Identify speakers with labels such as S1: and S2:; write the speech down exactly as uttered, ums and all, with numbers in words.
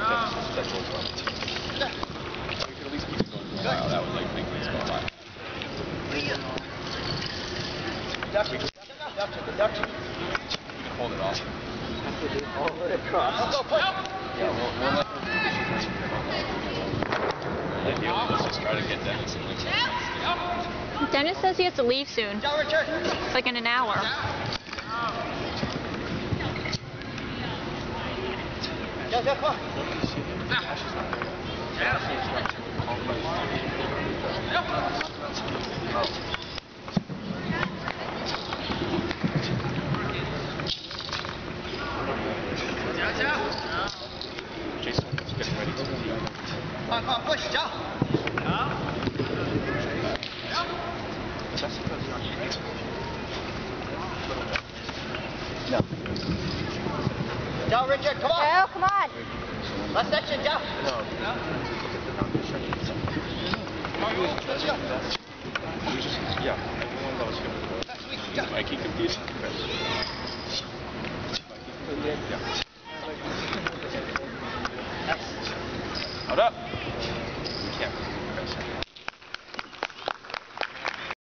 S1: that's what's wrong. We could at least keep it going for a while. That would like make things go a lot. We could, we could hold it off.
S2: All the way across.
S1: Yeah, we'll, we'll let her do she's ready to go. Let's just try to get Dennis and like
S3: Dennis says he has to leave soon. It's like in an hour.
S2: Go, go, come on.
S1: Jason is getting ready to leave.
S2: Come on, come on, push, go.
S1: No.
S2: Go, Richard, come on.
S3: Go, come on.
S2: Last section, go.
S1: No.
S2: Let's go.
S1: We just, yeah, everyone that was here before. Mikey confused. Mikey, yeah.